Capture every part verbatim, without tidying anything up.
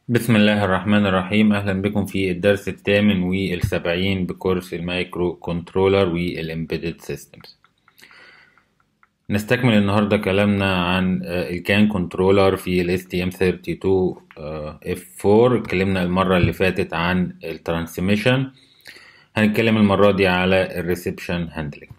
بسم الله الرحمن الرحيم. أهلا بكم في الدرس الثامن والسبعين بكورس المايكرو كنترولر والإمبيدد سيستمز. نستكمل النهاردة كلامنا عن الكان كنترولر في ال إس تي إم ثلاثة وثلاثين إف أربعة. اتكلمنا المرة اللي فاتت عن الترانسميشن، هنتكلم المرة دي على الريسبشن هاندلنج.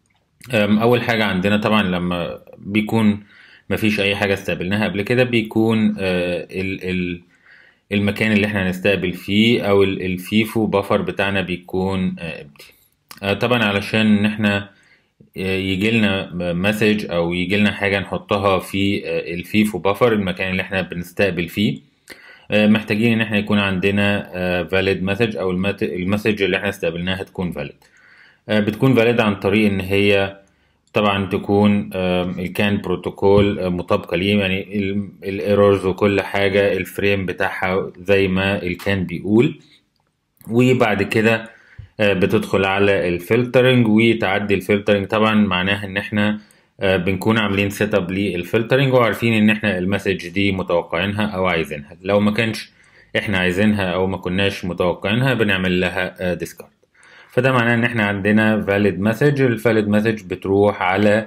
أول حاجة عندنا طبعا لما بيكون مفيش أي حاجة استقبلناها قبل كده بيكون ال ال المكان اللي احنا هنستقبل فيه او الفيفو بفر بتاعنا بيكون امتي. طبعا علشان ان احنا يجي لنا مسج او يجي لنا حاجه نحطها في الفيفو بفر، المكان اللي احنا بنستقبل فيه، محتاجين ان احنا يكون عندنا valid مسج او المسج اللي احنا استقبلناها تكون valid. بتكون valid عن طريق ان هي طبعا تكون الكان بروتوكول مطابقه ليه، يعني الايرورز وكل حاجه الفريم بتاعها زي ما الكان بيقول. وبعد كده بتدخل على الفلترنج وتعدي الفلترنج. طبعا معناها ان احنا بنكون عاملين سيت اب للفلترنج وعارفين ان احنا المسج دي متوقعينها او عايزينها. لو ما كانش احنا عايزينها او ما كناش متوقعينها بنعمل لها ديسكارد. فده معناه ان احنا عندنا valid message. ال valid message بتروح على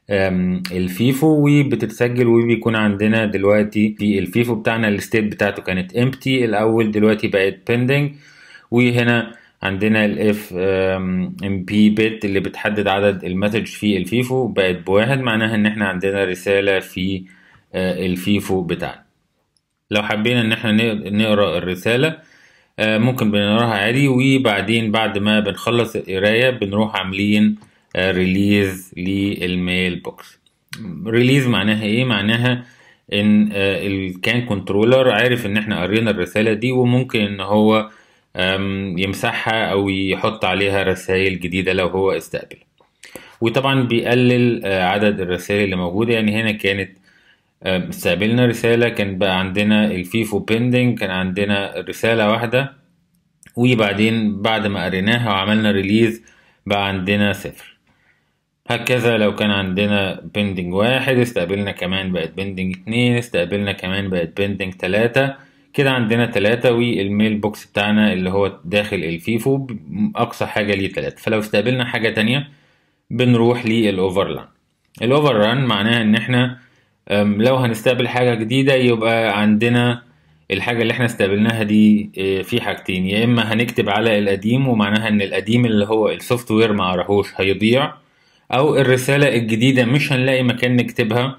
الفيفو وبتتسجل، وبيكون عندنا دلوقتي في الفيفو بتاعنا الستيت بتاعته كانت empty الاول، دلوقتي بقت pending. وهنا عندنا الاف ام بي بت اللي بتحدد عدد المسج في الفيفو بقت بواحد، معناها ان احنا عندنا رسالة في الفيفو بتاعنا. لو حبينا ان احنا نقرأ الرسالة ممكن بنقراها عادي، وبعدين بعد ما بنخلص القراية بنروح عاملين ريليز للميل بوكس. ريليز معناها ايه؟ معناها ان الكان كنترولر عارف ان احنا قرينا الرسالة دي وممكن ان هو يمسحها او يحط عليها رسائل جديدة لو هو استقبل. وطبعا بيقلل عدد الرسائل اللي موجودة. يعني هنا كانت استقبلنا رسالة، كان بقى عندنا الفيفو بيندنج، كان عندنا رسالة واحدة، وبعدين بعد ما قريناها وعملنا ريليز بقى عندنا صفر. هكذا لو كان عندنا بيندنج واحد استقبلنا كمان بقت بيندنج اتنين، استقبلنا كمان بقت بيندنج تلاتة، كده عندنا تلاتة. والميل بوكس بتاعنا اللي هو داخل الفيفو أقصى حاجة ليه تلاتة. فلو استقبلنا حاجة تانية بنروح للأوفرلان. الأوفرلان معناها إن احنا لو هنستقبل حاجة جديدة يبقى عندنا الحاجة اللي احنا استقبلناها دي في حاجتين: يا اما هنكتب على القديم ومعناها ان القديم اللي هو السوفت وير ما قراهوش هيضيع، او الرسالة الجديدة مش هنلاقي مكان نكتبها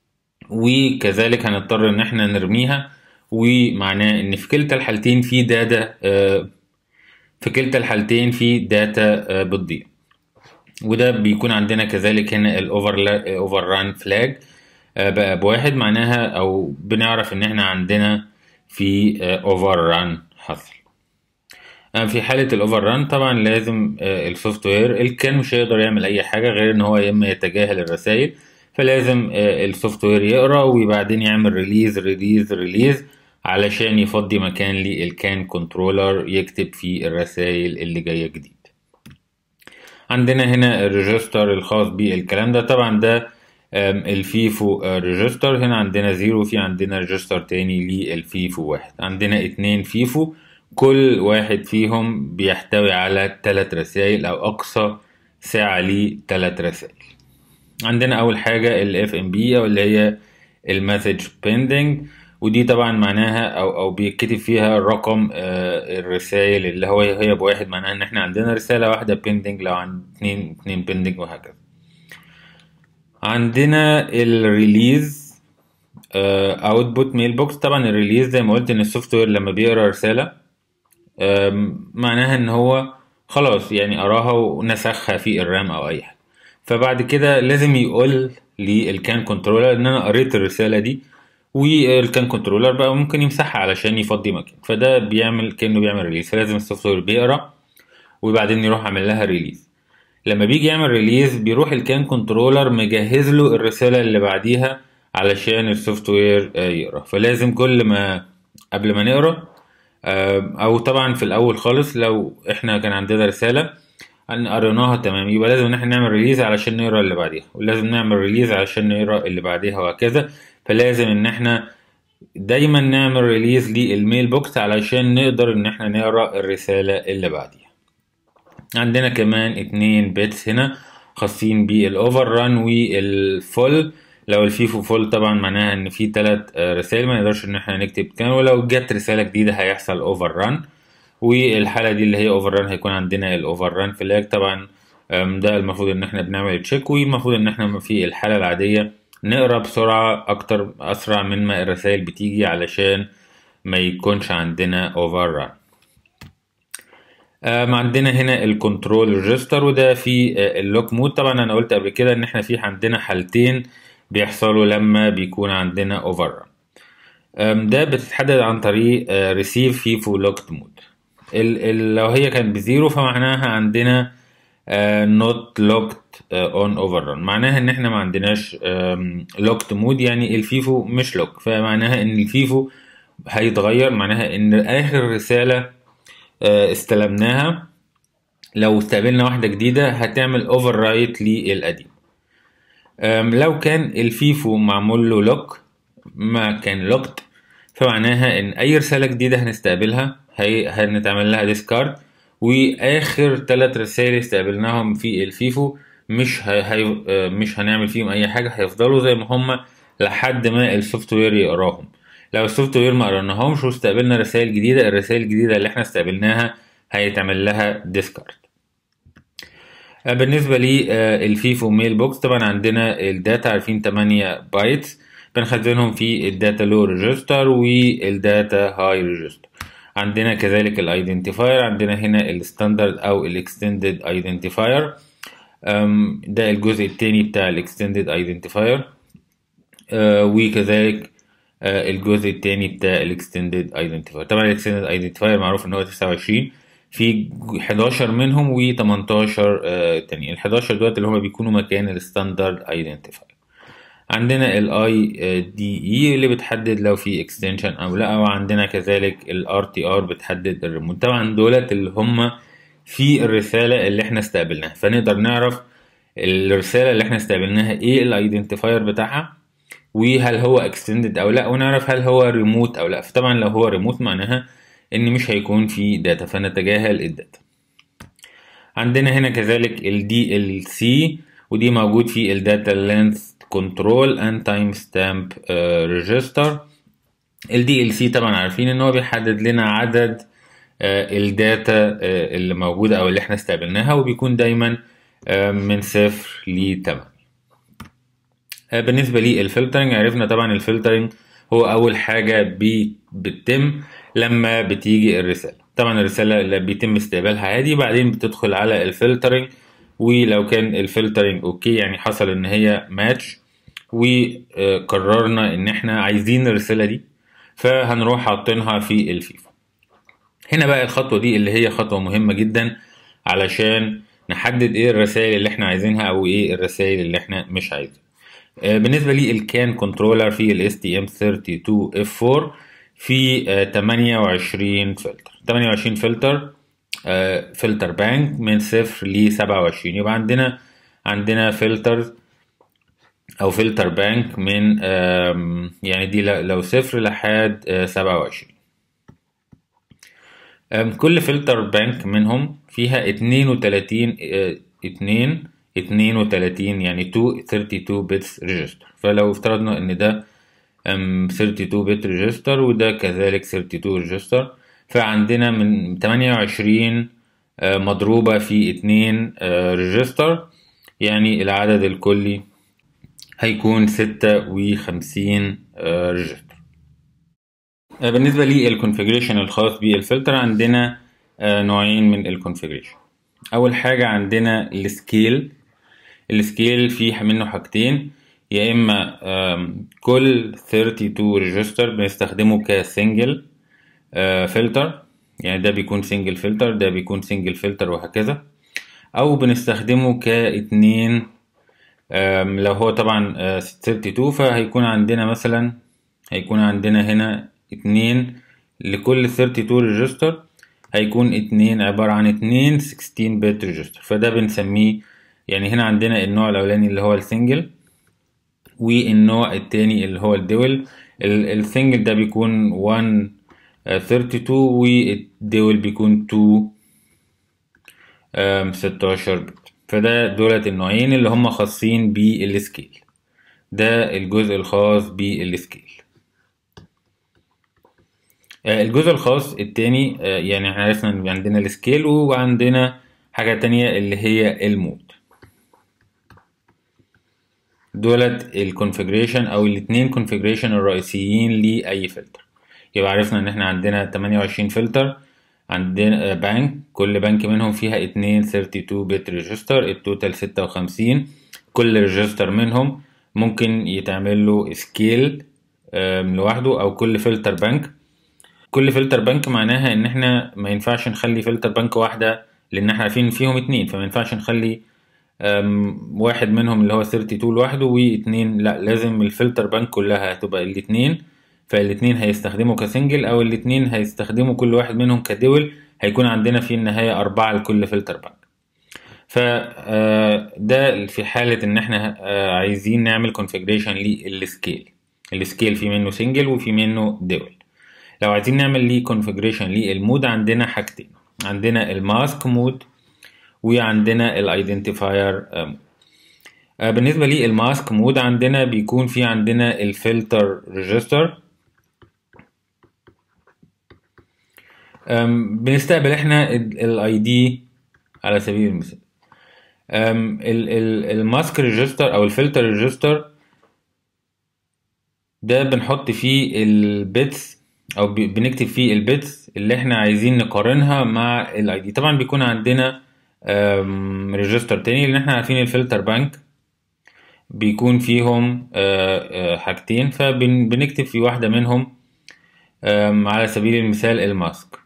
وكذلك هنضطر ان احنا نرميها. ومعناه ان في كلتا الحالتين في داتا في كلتا الحالتين في داتا بتضيع. وده بيكون عندنا كذلك هنا الاوفر ران فلاج بقى بواحد، معناها او بنعرف ان احنا عندنا في اوفر ران حصل. في حالة الاوفر ران طبعا لازم السوفت وير الكان مش هيقدر يعمل اي حاجة غير ان هو يا اما يتجاهل الرسائل، فلازم السوفت وير يقرا وبعدين يعمل ريليز ريليز ريليز علشان يفضي مكان للكان كنترولر يكتب فيه الرسائل اللي جاية جديد. عندنا هنا الريجستر الخاص بالكلام ده، طبعا ده الفيفو ريجستر. هنا عندنا زيرو، في عندنا ريجستر تاني للفيفو واحد، عندنا اتنين فيفو كل واحد فيهم بيحتوي على تلات رسائل او اقصى ساعة لتلات رسائل. عندنا اول حاجة الاف ام بي او اللي هي المسج بيندنج، ودي طبعا معناها او او بيتكتب فيها الرقم الرسائل اللي هو هي بواحد، معناها ان احنا عندنا رسالة واحدة بيندنج، لو عند اتنين اتنين بيندنج وهكذا. عندنا الريليز اوتبوت ميل بوكس. طبعا الريليز زي ما قلت ان السوفت وير لما بيقرا رسالة معناها ان هو خلاص يعني قراها ونسخها في الرام او اي حاجة، فبعد كده لازم يقول للكان كنترولر ان انا قريت الرسالة دي، والكان كنترولر بقى ممكن يمسحها علشان يفضي مكان. فده بيعمل كأنه بيعمل ريليز، فلازم السوفت وير بيقرا وبعدين يروح عامل لها ريليز. لما بيجي يعمل ريليز بيروح الكان كنترولر مجهز له الرسالة اللي بعديها علشان السوفت وير يقرا. فلازم كل ما قبل ما نقرا او طبعا في الاول خالص لو احنا كان عندنا رسالة قريناها تمام يبقى لازم ان احنا نعمل ريليز علشان نقرا اللي بعديها، ولازم نعمل ريليز علشان نقرا اللي بعديها وهكذا. فلازم ان احنا دايما نعمل ريليز للميل بوكس علشان نقدر ان احنا نقرا الرسالة اللي بعديها. عندنا كمان اتنين بيتس هنا خاصين بالاوفر ران والفول. لو الفيفو فول طبعا معناها ان في تلات رسائل ما نقدرش ان احنا نكتب كان، ولو جت رسالة جديدة هيحصل اوفر ران، والحالة دي اللي هي اوفر ران هيكون عندنا الاوفر ران فلاج. طبعا ده المفروض ان احنا بنعمل تشيك، والمفروض ان احنا في الحالة العادية نقرا بسرعة اكتر اسرع من ما الرسائل بتيجي علشان ما يكونش عندنا اوفر ران. آم، عندنا هنا الكنترول ريجستر، وده في آه، اللوك مود. طبعا انا قلت قبل كده ان احنا في عندنا حالتين بيحصلوا لما بيكون عندنا اوفر ران. ده بتتحدد عن طريق ريسيف فيفو لوكت مود. لو هي كانت بزيرو فمعناها عندنا نوت لوكت اون اوفر ران، معناها ان احنا ما عندناش لوكت مود، يعني الفيفو مش لوك، فمعناها ان الفيفو هيتغير، معناها ان اخر رسالة آه، استلمناها لو استقبلنا واحدة جديدة هتعمل اوفر رايت للقديم. أم، لو كان الفيفو معمول له لوك ما كان لوكت، فمعناها ان اي رسالة جديدة هنستقبلها هي هنتعمل لها ديسكارد، واخر ثلاث رسائل استقبلناهم في الفيفو مش هي... هي... آه، مش هنعمل فيهم اي حاجة، هيفضلوا زي ما هم لحد ما السوفت وير يقراهم. لو السوفت وير ما قرناهمش واستقبلنا رسائل جديدة، الرسائل الجديدة اللي احنا استقبلناها هيتعمل لها ديسكارد. بالنسبة للفيفو ميل بوكس طبعا عندنا الداتا، عارفين تمانية بايتس بنخزنهم في الداتا لو ريجستر والداتا هاي ريجستر. عندنا كذلك الايدنتيفاير، عندنا هنا الستاندرد او الاكستندد ايدنتيفاير، ده الجزء الثاني بتاع الاكستندد ايدنتيفاير، وكذلك آه، الجزء الثاني بتاع الاكستندد ايدنتيفاير. طبعا الاكستندد ايدنتيفاير معروف ان هو تسعة وعشرين، في حداشر منهم و تمنتاشر آه تاني. ال حداشر دول اللي هم بيكونوا مكان الستاندرد ايدنتيفاير. عندنا الاي دي اي اللي بتحدد لو في اكستنشن او لا، وعندنا كذلك الار تي ار بتحدد الريموت. طبعا دولت اللي هم في الرساله اللي احنا استقبلناها، فنقدر نعرف الرساله اللي احنا استقبلناها ايه الايدنتيفاير بتاعها، وهل هو اكستندد او لا، ونعرف هل هو ريموت او لا. فطبعا لو هو ريموت معناها ان مش هيكون في داتا، فنتجاهل الداتا. عندنا هنا كذلك ال دي ال سي، ودي موجود في الداتا لينث كنترول اند تايم ستامب ريجستر. ال دي ال سي طبعا عارفين ان هو بيحدد لنا عدد آه، الداتا آه، اللي موجودة او اللي احنا استقبلناها، وبيكون دايما آه، من صفر لتمانية. بالنسبة للفلترنج عرفنا طبعا الفلترنج هو أول حاجة بي بتتم لما بتيجي الرسالة. طبعا الرسالة اللي بيتم استقبالها عادي، بعدين بتدخل على الفلترنج، ولو كان الفلترنج اوكي يعني حصل ان هي ماتش وقررنا ان احنا عايزين الرسالة دي، فهنروح حاطينها في الفيفا. هنا بقى الخطوة دي اللي هي خطوة مهمة جدا علشان نحدد ايه الرسائل اللي احنا عايزينها او ايه الرسائل اللي احنا مش عايزينها. بالنسبة لي الكان كنترولر في ال إس تي إم ثلاثة وثلاثين إف أربعة في آه، تمانية وعشرين فلتر، تمانية وعشرين فلتر آه، فلتر بانك من صفر ل سبعة وعشرين. يبقى عندنا عندنا فلتر او فلتر بانك من آم، يعني دي ل- لو صفر لحد آه، سبعة وعشرين. آم، كل فلتر بانك منهم فيها اتنين وتلاتين آه، اتنين اتنين وتلاتين يعني اتنين وتلاتين بيتس ريجستر. فلو افترضنا ان ده ام اتنين وتلاتين بت ريجستر وده كذلك اتنين وتلاتين ريجستر، فعندنا من تمانية وعشرين آه، مضروبة في اتنين ريجستر، يعني العدد الكلي هيكون ستة وخمسين ريجستر. بالنسبة للكونفيجريشن الخاص بالفلتر عندنا آه، نوعين من الكونفيجريشن. اول حاجة عندنا السكيل. السكيل فيه منه حاجتين، يا اما آم، كل اتنين وتلاتين ريجستر بنستخدمه كسنجل فلتر، يعني ده بيكون سنجل فلتر ده بيكون سنجل فلتر وهكذا، او بنستخدمه كاتنين. آم، لو هو طبعا آه، اتنين وتلاتين فهيكون عندنا مثلا هيكون عندنا هنا اتنين لكل اتنين وتلاتين ريجستر، هيكون اتنين عبارة عن اتنين ستاشر بت ريجستر، فده بنسميه يعني هنا عندنا النوع الاولاني اللي هو السنجل، والنوع التاني اللي هو الدول. السنجل ده بيكون واحد ثلاثة وتلاتين والدول بيكون اتنين ستاشر بت. فده دولت النوعين اللي هم خاصين بالسكيل. ده الجزء الخاص بالسكيل. الجزء الخاص التاني يعني احنا عرفنا ان عندنا السكيل وعندنا حاجة تانية اللي هي المود. دولت الكونفيجريشن او الاتنين كونفيجريشن الرئيسيين لأي فلتر. يبقى عرفنا ان احنا عندنا تمانية وعشرين فلتر، عندنا بنك، كل بنك منهم فيها اتنين اتنين وتلاتين بت ريجستر، التوتال ستة وخمسين. كل ريجستر منهم ممكن يتعمل له سكيل لوحده او كل فلتر بنك. كل فلتر بنك معناها ان احنا ما ينفعش نخلي فلتر بنك واحدة لان احنا عارفين فيهم اتنين، فما ينفعش نخلي واحد منهم اللي هو اتنين وتلاتين لوحده واتنين لا، لازم الفلتر بنك كلها هتبقى الاتنين. فالاتنين هيستخدموا كسنجل او الاتنين هيستخدموا كل واحد منهم كدول، هيكون عندنا في النهاية اربعة لكل فلتر بنك. فده في حالة ان احنا عايزين نعمل configuration للسكيل. السكيل في منه سنجل وفي منه دول. لو عايزين نعمل ليه configuration للمود عندنا حاجتين، عندنا الماسك مود وعندنا الايدنتيفاير مود. بالنسبة للماسك مود عندنا بيكون في عندنا الفلتر ريجستر. بنستقبل احنا الاي دي على سبيل المثال. الماسك ريجستر او الفلتر ريجستر ده بنحط فيه البيتس او بنكتب فيه البيتس اللي احنا عايزين نقارنها مع الاي دي. طبعا بيكون عندنا ريجستر تاني لان احنا عارفين الفلتر بانك بيكون فيهم حاجتين، فبنكتب في واحدة منهم على سبيل المثال الماسك.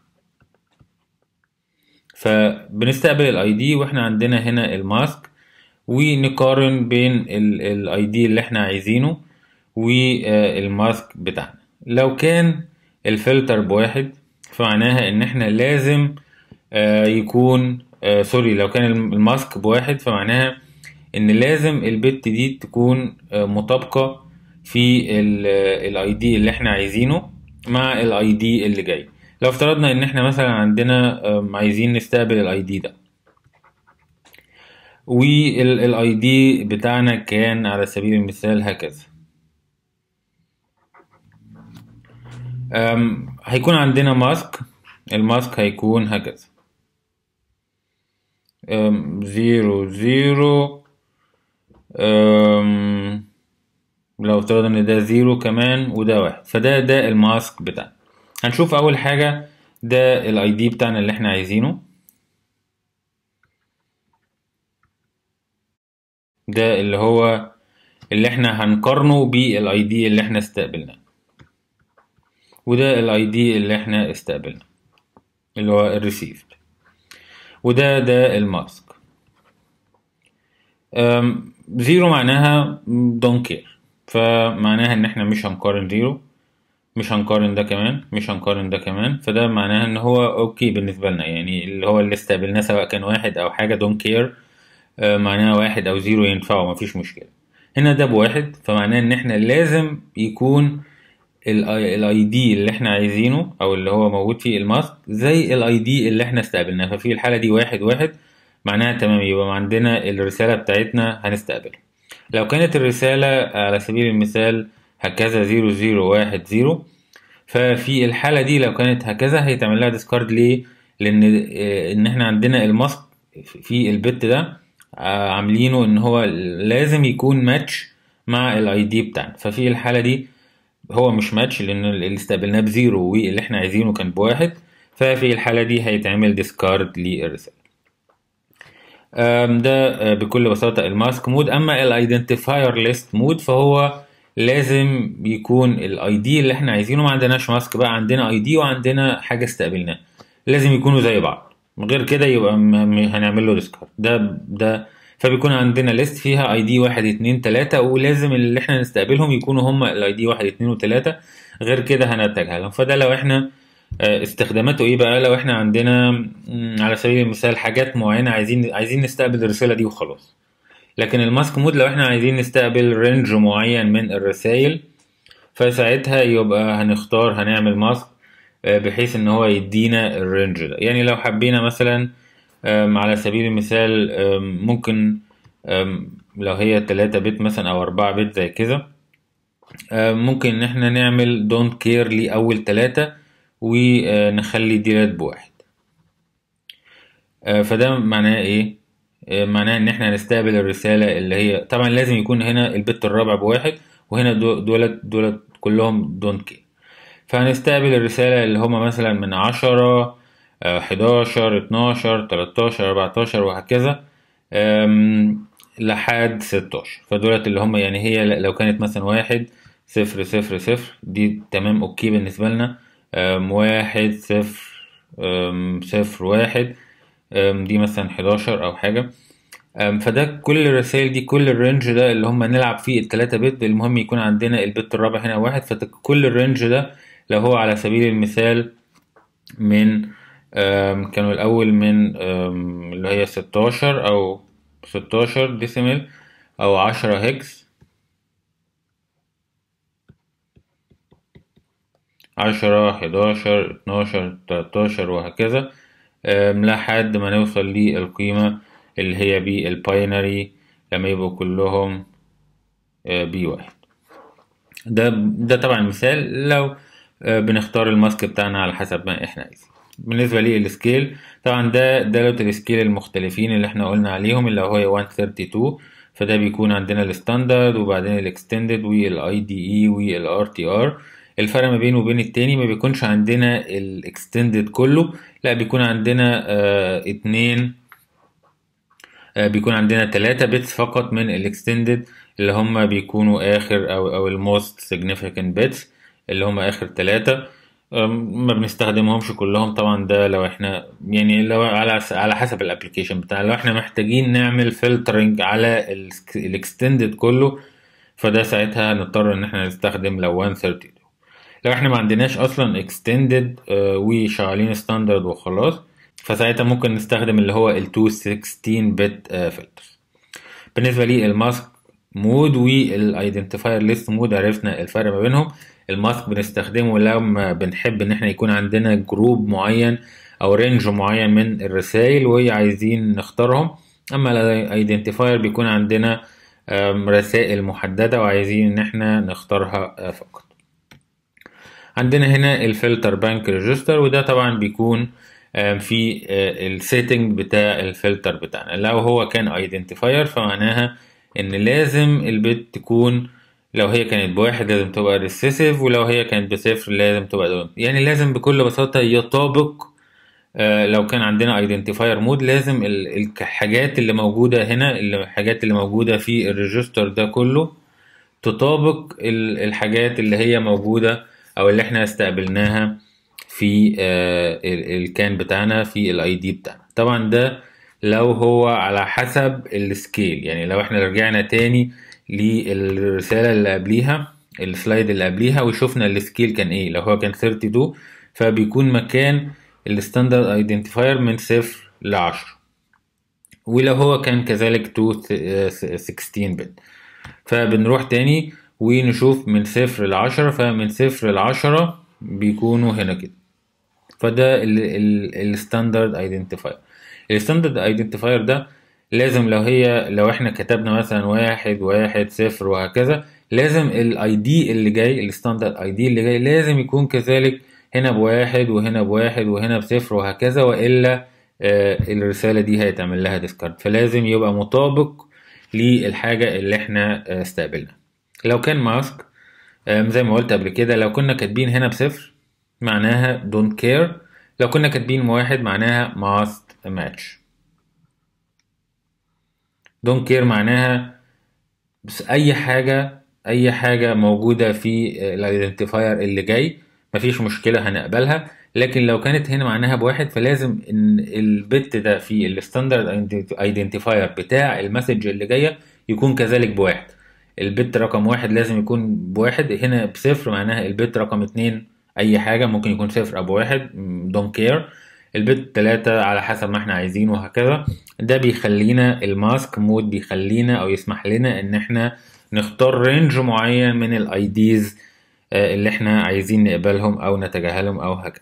فبنستقبل الاي دي واحنا عندنا هنا الماسك ونقارن بين الاي دي اللي احنا عايزينه والماسك بتاعنا. لو كان الفلتر بواحد فمعناها ان احنا لازم يكون سوري لو كان الماسك بواحد فمعناها ان لازم البت دي تكون مطابقة في الاي دي اللي احنا عايزينه مع الاي دي اللي جاي. لو افترضنا ان احنا مثلا عندنا عايزين نستقبل الاي دي ده والاي دي بتاعنا كان على سبيل المثال هكذا، هيكون عندنا ماسك. الماسك هيكون هكذا زيرو زيرو. لو افترضنا ان ده زيرو كمان وده واحد، فده ده الماسك بتاعنا. هنشوف اول حاجة ده الاي دي بتاعنا اللي احنا عايزينه، ده اللي هو اللي احنا هنقارنه بالاي دي اللي احنا استقبلناه، وده الاي دي اللي احنا استقبلناه اللي هو الريسيفد، وده ده الماسك. زيرو معناها دونت كير، فمعناها ان احنا مش هنقارن زيرو، مش هنقارن ده كمان، مش هنقارن ده كمان. فده معناها ان هو اوكي بالنسبة لنا، يعني اللي هو اللي استقبلناه سواء كان واحد او حاجة دونت كير، معناها واحد او زيرو ينفعه مفيش مشكلة. هنا ده بواحد فمعناه ان احنا لازم يكون الاي دي اللي احنا عايزينه او اللي هو موجود فيه الماسك زي الاي دي اللي احنا استقبلناه. ففي الحالة دي واحد واحد معناها تمام، يبقى عندنا الرسالة بتاعتنا هنستقبلها. لو كانت الرسالة على سبيل المثال هكذا زيرو زيرو واحد زيرو، ففي الحالة دي لو كانت هكذا هيتعمل لها ديسكارد. ليه؟ لان ان احنا عندنا الماسك في البت ده عاملينه ان هو لازم يكون ماتش مع الاي دي بتاعنا. ففي الحالة دي هو مش ماتش لان اللي استقبلناه بزيرو واللي احنا عايزينه كان بواحد، ففي الحالة دي هيتعمل ديسكارد للرسالة. ده بكل بساطة الماسك مود. اما الايدنتيفاير ليست مود فهو لازم يكون الاي دي اللي احنا عايزينه، ما عندناش ماسك بقى، عندنا اي دي وعندنا حاجة استقبلناه، لازم يكونوا زي بعض، غير كده يبقى هنعمل له ديسكارد. ده ده فبيكون عندنا ليست فيها اي دي واحد اتنين تلاتة، ولازم اللي احنا نستقبلهم يكونوا هما الاي دي واحد اتنين وتلاتة، غير كده هنتجاهلهم. فده لو احنا استخداماته ايه بقى؟ لو احنا عندنا على سبيل المثال حاجات معينة عايزين عايزين نستقبل الرسالة دي وخلاص. لكن الماسك مود لو احنا عايزين نستقبل رينج معين من الرسائل، فساعتها يبقى هنختار هنعمل ماسك بحيث ان هو يدينا الرينج ده. يعني لو حبينا مثلا على سبيل المثال ممكن لو هي تلاتة بت مثلا او اربعة بت زي كده، ممكن ان احنا نعمل دونت كير لأول تلاتة ونخلي ديلات بواحد. فده معناه ايه؟ معناه ان احنا هنستقبل الرسالة اللي هي طبعا لازم يكون هنا البت الرابع بواحد، وهنا دولت دولت كلهم دونت كير. فهنستقبل الرسالة اللي هما مثلا من عشرة حداشر اتناشر تلاتاشر اربعتاشر وهكذا لحد ستاشر. فدولت اللي هما يعني هي لو كانت مثلا واحد صفر صفر صفر دي تمام اوكي بالنسبة لنا، واحد صفر صفر واحد دي مثلا حداشر او حاجة. فده كل الرسائل دي كل الرينج ده اللي هم نلعب فيه التلاتة بت، المهم يكون عندنا البت الرابع هنا واحد. فكل الرينج ده لو هو على سبيل المثال من كانوا الأول من اللي هي ستاشر أو ستاشر ديسيمل أو عشرة هكس، عشرة حداشر اتناشر تلاتاشر وهكذا لحد ما نوصل للقيمة اللي هي بالباينري لما يبقوا كلهم بي واحد. ده ده طبعا مثال لو بنختار الماسك بتاعنا على حسب ما احنا عايزين. بالنسبة لي السكيل طبعا ده ده السكيل المختلفين اللي احنا قلنا عليهم اللي هو مية واتنين وتلاتين. فده بيكون عندنا الستاندرد وبعدين الاكستندد والاي دي اي والار تي ار. الفرق ما بينه وبين التاني ما بيكونش عندنا الاكستندد كله، لا بيكون عندنا اه اتنين اه بيكون عندنا تلاتة بيتس فقط من الاكستندد اللي هم بيكونوا اخر او او الموست significant بيتس اللي هم اخر تلاتة. ما بنستخدمهمش كلهم طبعا، ده لو احنا يعني لو على على حسب الابلكيشن بتاع، لو احنا محتاجين نعمل فلترنج على الاكستندد كله فده ساعتها نضطر ان احنا نستخدم لو مية وتلاتين. لو احنا ما عندناش اصلا اكستندد وشغالين ستاندرد وخلاص فساعتها ممكن نستخدم اللي هو ال ميتين وستاشر بت فلتر. بالنسبه لي الماسك مود والايدنتيفاير ليست مود عرفنا الفرق ما بينهم. الماسك بنستخدمه لما بنحب ان احنا يكون عندنا جروب معين او رينج معين من الرسائل وهي عايزين نختارهم، اما الايدنتيفاير بيكون عندنا رسائل محددة وعايزين ان احنا نختارها فقط. عندنا هنا الفلتر بانك ريجستر، وده طبعا بيكون في السيتنج بتاع الفلتر بتاعنا. لو هو كان ايدنتيفاير فمعناها ان لازم البت تكون لو هي كانت بواحد لازم تبقى ريسيسيف، ولو هي كانت بصفر لازم تبقى دون. يعني لازم بكل بساطة يطابق لو كان عندنا ايدنتيفاير مود لازم الحاجات اللي موجودة هنا الحاجات اللي موجودة في الريجستر ده كله تطابق الحاجات اللي هي موجودة او اللي احنا استقبلناها في الكان بتاعنا في الاي دي بتاعنا. طبعا ده لو هو على حسب السكيل، يعني لو احنا رجعنا تاني للرسالة اللي قبليها السلايد اللي قبليها وشوفنا السكيل كان ايه، لو هو كان اتنين وتلاتين فبيكون مكان الستاندرد ايدنتيفاير من صفر لعشرة، ولو هو كان كذلك ستاشر بت فبنروح تاني ونشوف من صفر لعشرة، فمن صفر لعشرة بيكونوا هنا كده. فده الستاندرد ايدنتيفاير. الستاندرد ايدنتيفاير ده لازم لو هي لو احنا كتبنا مثلا واحد واحد صفر وهكذا لازم الاي دي اللي جاي الستاندرد اي دي اللي جاي لازم يكون كذلك هنا بواحد وهنا بواحد وهنا بصفر وهكذا، والا آه الرسالة دي هيتعمل لها ديسكارد. فلازم يبقى مطابق للحاجة اللي احنا آه استقبلنا. لو كان ماسك آه زي ما قلت قبل كده لو كنا كاتبين هنا بصفر معناها don't care، لو كنا كاتبين واحد معناها must match. don't care معناها بس اي حاجة اي حاجة موجودة في الايدنتيفاير اللي جاي مفيش مشكلة هنقبلها، لكن لو كانت هنا معناها بواحد فلازم ان البت ده في الستاندرد ايدنتيفاير بتاع المسج اللي جاية يكون كذلك بواحد. البت رقم واحد لازم يكون بواحد، هنا بصفر معناها البت رقم اتنين اي حاجة ممكن يكون صفر او بواحد don't care، البت تلاتة على حسب ما احنا عايزين وهكذا. ده بيخلينا الماسك مود بيخلينا او يسمح لنا ان احنا نختار رينج معين من الاي ديز اللي احنا عايزين نقبلهم او نتجاهلهم او هكذا.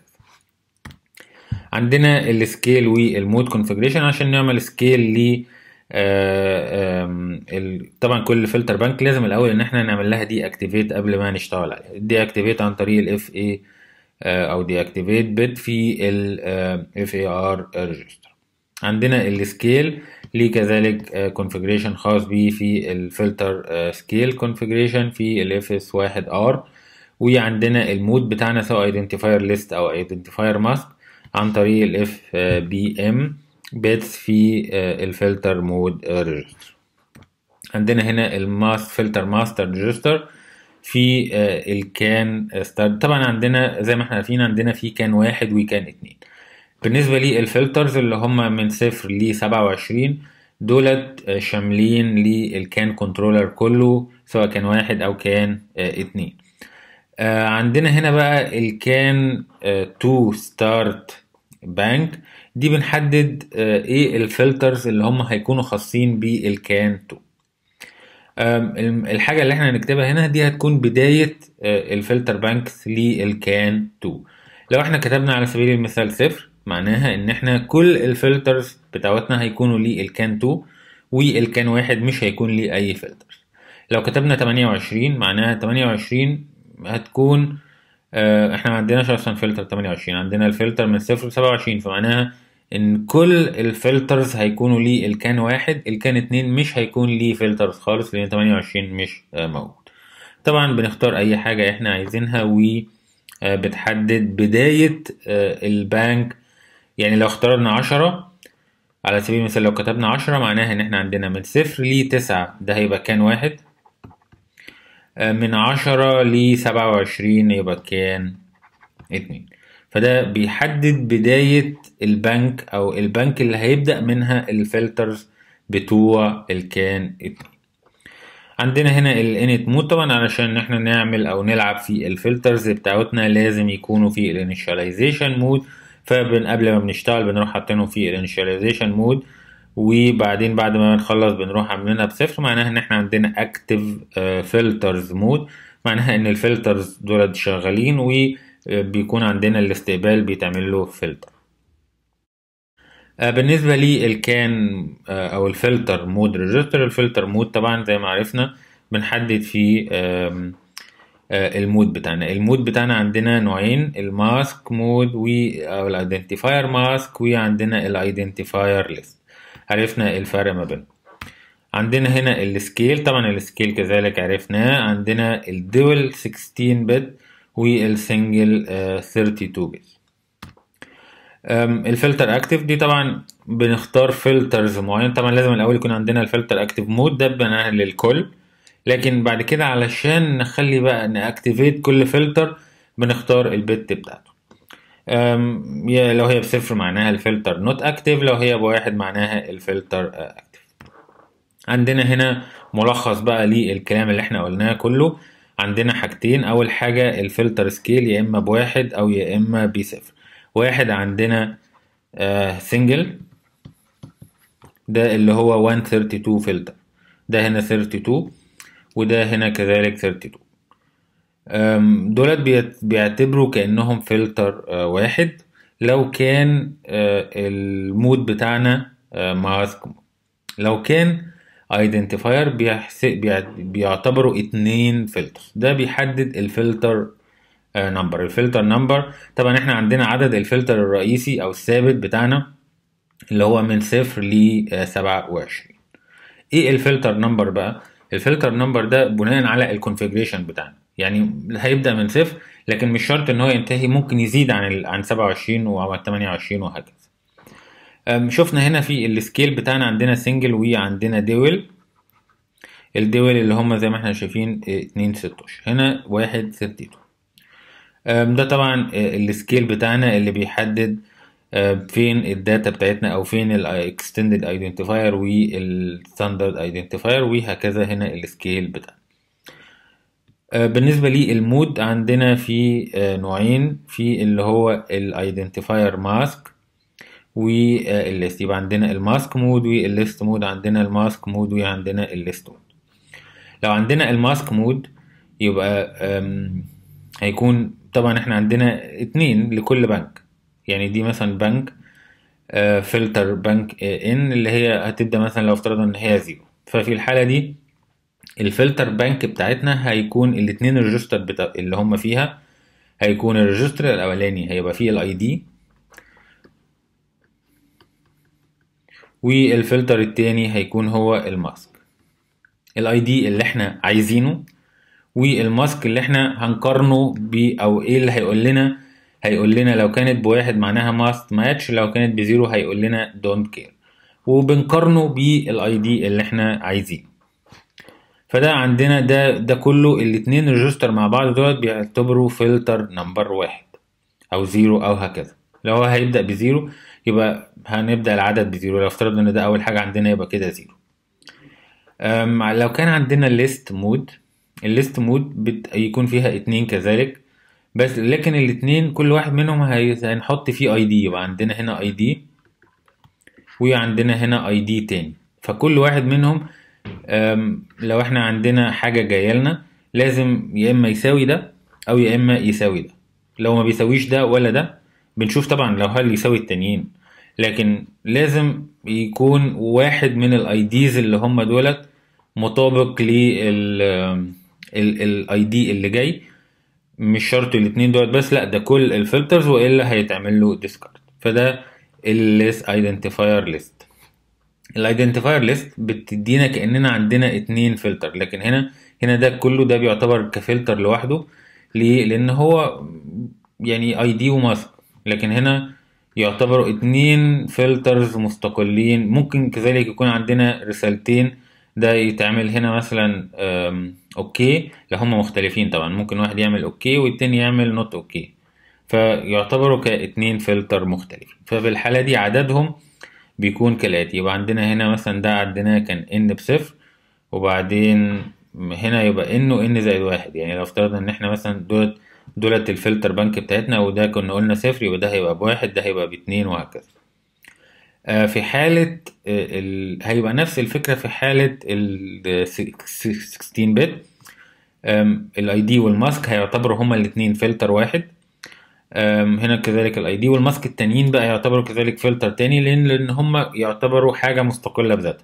عندنا السكيل والمود كونفيجريشن عشان نعمل سكيل ل طبعا كل فلتر بانك لازم الاول ان احنا نعمل لها دي اكتيفيت قبل ما نشتغل عليها. دي اكتيفيت عن طريق الاف اي او دي اكتيفيت بت في الاف اي ار ريجستر. عندنا السكيل ليه كذلك كونفيجريشن خاص بيه في الفلتر سكيل كونفيجريشن في الاف اس واحد ار. وعندنا المود بتاعنا سواء ايدنتيفاير ليست او ايدنتيفاير ماسك عن طريق الاف بي ام بيتس في الفلتر مود ريجستر. عندنا هنا الماس فلتر ماستر ريجستر في الكان ستارت. طبعا عندنا زي ما احنا عارفين عندنا في كان واحد وكان اتنين. بالنسبة للفلترز اللي هم من صفر ل سبعة وعشرين دولت شاملين للكان كنترولر كله سواء كان واحد او كان اتنين. عندنا هنا بقى الكان تو ستارت بانك دي بنحدد ايه الفلترز اللي هم هيكونوا خاصين بالكان تو. الحاجة اللي احنا هنكتبها هنا دي هتكون بداية الفلتر بانكس للكان تو. لو احنا كتبنا على سبيل المثال صفر معناها ان احنا كل الفلترز بتاعتنا هيكونوا للكان تو والكان واحد مش هيكون ليه اي فلترز. لو كتبنا تمانية وعشرين معناها تمانية وعشرين هتكون اه احنا ما عندناش اصلا فلتر تمانية وعشرين، عندنا الفلتر من صفر ل سبعة وعشرين، فمعناها ان كل الفلترز هيكونوا ليه الكان واحد، الكان اتنين مش هيكون ليه فلترز خالص لان تمانية وعشرين مش اه موجود. طبعا بنختار اي حاجة احنا عايزينها وبتحدد بداية اه البانك. يعني لو اخترنا عشرة على سبيل المثال، لو كتبنا عشرة معناها ان احنا عندنا من صفر ل تسعة ده هيبقى كان واحد، من عشرة ل سبعة وعشرين يبقى كان اتنين. فده بيحدد بداية البنك او البنك اللي هيبدأ منها الفلترز بتوع الكان اتنين. عندنا هنا الانت مود طبعا علشان احنا نعمل او نلعب في الفلترز بتاعتنا لازم يكونوا في الانيشاليزيشن مود. فبن قبل ما بنشتغل بنروح حاطينهم في الانيشاليزيشن مود، وبعدين بعد ما نخلص بنروح عاملينها بصفر معناها ان احنا عندنا اكتف فلترز مود، معناها ان الفلترز دول شغالين وبيكون عندنا الاستقبال بيتعمل له فلتر. بالنسبه للكان او الفلتر مود ريجستر، الفلتر مود طبعا زي ما عرفنا بنحدد فيه المود بتاعنا. المود بتاعنا عندنا نوعين، الماسك مود والايدنتيفاير ماسك، وعندنا الايدنتيفاير ليست. عرفنا الفرق ما بينهم. عندنا هنا السكيل، طبعا السكيل كذلك عرفناه. عندنا الدول ستاشر بت والسنجل اتنين وتلاتين بت. الفلتر اكتف دي طبعا بنختار فلترز معين. طبعا لازم الاول يكون عندنا الفلتر اكتف مود ده بناء للكل، لكن بعد كده علشان نخلي بقى نأكتيفيت كل فلتر بنختار البت بتاعته. يا لو هي بصفر معناها الفلتر نوت اكتف، لو هي بواحد معناها الفلتر اكتف. عندنا هنا ملخص بقى للكلام اللي احنا قلناه كله. عندنا حاجتين، اول حاجة الفلتر سكيل يا اما بواحد او يا اما بصفر. واحد عندنا سنجل ده اللي هو مية واتنين وتلاتين فلتر، ده هنا اتنين وتلاتين وده هنا كذلك اتنين وتلاتين. دولت بيعتبروا كأنهم فلتر واحد لو كان المود بتاعنا ماسك مود. لو كان ايدنتيفاير بيعتبروا اتنين فلتر، ده بيحدد الفلتر نمبر. الفلتر نمبر طبعا احنا عندنا عدد الفلتر الرئيسي او الثابت بتاعنا اللي هو من صفر ل سبعة وعشرين. ايه الفلتر نمبر بقى؟ الفلتر نمبر ده بناء على الكونفيجريشن بتاعنا، يعني هيبدأ من صفر لكن مش شرط ان هو ينتهي، ممكن يزيد عن ال عن سبعة وعشرين وعن تمانية وعشرين وهكذا. شفنا هنا في السكيل بتاعنا عندنا سنجل وعندنا دول. الدول اللي هم زي ما احنا شايفين اتنين ستاشر، هنا واحد ستة. ده طبعا السكيل بتاعنا اللي بيحدد فين الداتا بتاعتنا او فين الاكستندد ايدنتيفاير والستاندرد ايدنتيفاير وهكذا. هنا السكيل بتاعنا. بالنسبة للمود عندنا في نوعين، في اللي هو الايدنتيفاير ماسك والليست. يبقى عندنا الماسك مود والليست مود. عندنا الماسك مود وعندنا الليست مود. لو عندنا الماسك مود يبقى هيكون طبعا احنا عندنا اتنين لكل بنك، يعني دي مثلا بنك فلتر بنك ان اللي هي هتبدأ مثلا لو افترضنا ان هي زيرو، ففي الحالة دي الفلتر بنك بتاعتنا هيكون الاتنين الريجستر بتا... اللي هم فيها، هيكون الريجستر الاولاني هيبقى فيه الاي دي، والفلتر التاني هيكون هو الماسك. الاي دي اللي احنا عايزينه، والماسك اللي احنا هنقارنه ب، او ايه اللي هيقول لنا، هيقول لنا لو كانت بواحد معناها ماست ماتش، لو كانت بزيرو هيقول لنا دونت كير، وبنقارنه بالاي دي اللي احنا عايزينه. فده عندنا ده ده كله الاتنين ريجستر مع بعض دولت بيعتبروا فلتر نمبر واحد او زيرو او هكذا. لو هو هيبدأ بزيرو يبقى هنبدأ العدد بزيرو، لو افترضنا ان ده اول حاجة عندنا يبقى كده زيرو. أم، لو كان عندنا الليست مود، الليست مود بت- يكون فيها اتنين كذلك، بس لكن الاتنين كل واحد منهم هي- هنحط فيه اي دي، يبقى عندنا هنا اي دي وعندنا هنا اي دي تاني. فكل واحد منهم أم، لو احنا عندنا حاجة جاية لنا لازم يا اما يساوي ده او يا اما يساوي ده. لو ما بيساويش ده ولا ده بنشوف طبعا لو هل يساوي التانيين، لكن لازم يكون واحد من الاي ديز اللي هم دولت مطابق لل الاي دي اللي جاي، مش شرط الاتنين دولت بس، لا ده كل الفلترز والا هيتعمل له ديسكارد. فده الليست ايدنتيفاير ليست. الايدنتيفاير ليست بتدينا كاننا عندنا اتنين فلتر، لكن هنا هنا ده كله ده بيعتبر كفلتر لوحده. ليه؟ لان هو يعني اي دي وماسك، لكن هنا يعتبروا اتنين فلترز مستقلين. ممكن كذلك يكون عندنا رسالتين، ده يتعمل هنا مثلا أم، اوكي لو هما مختلفين طبعا، ممكن واحد يعمل اوكي والتاني يعمل نوت اوكي، فيعتبروا كاتنين فلتر مختلفين. ففي الحالة دي عددهم بيكون كالآتي، يبقى عندنا هنا مثلا ده عندنا كان ان بصفر، وبعدين هنا يبقى ان وان زائد واحد. يعني لو افترضنا ان احنا مثلا دولت دولت الفلتر بنك بتاعتنا، وده كنا قلنا صفر، يبقى ده هيبقى بواحد، ده هيبقى باتنين وهكذا. آه، في حالة آه، ال... هيبقى نفس الفكرة في حالة ال ستاشر بت. الاي دي والماسك هيعتبروا هما الاتنين فلتر واحد. أم، هنا كذلك الاي دي والماسك التانيين بقى يعتبروا كذلك فلتر تاني، لان لان هم يعتبروا حاجه مستقله بذاتها.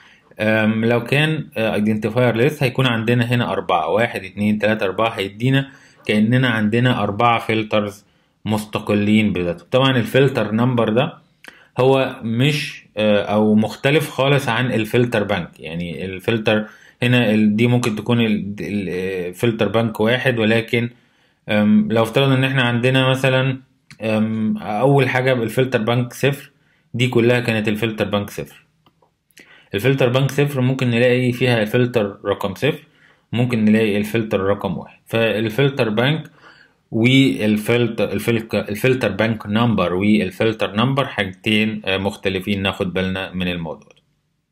أم، لو كان ايدنتيفاير ليست هيكون عندنا هنا أربعة، واحد اتنين تلاتة أربعة، هيدينا كأننا عندنا أربعة فلترز مستقلين بذاتهم. طبعا الفلتر نمبر ده هو مش آه، أو مختلف خالص عن الفلتر بنك. يعني الفلتر هنا ال- دي ممكن تكون الفلتر بنك واحد، ولكن أم، لو افترضنا ان احنا عندنا مثلا أم، اول حاجة بالفلتر بنك صفر، دي كلها كانت الفلتر بنك صفر. الفلتر بنك صفر ممكن نلاقي فيها الفلتر رقم صفر، ممكن نلاقي الفلتر رقم واحد. فالفلتر بنك والفلتر الفلتر الفلتر بنك نمبر والفلتر نمبر حاجتين آه، مختلفين، ناخد بالنا من الموضوع ده.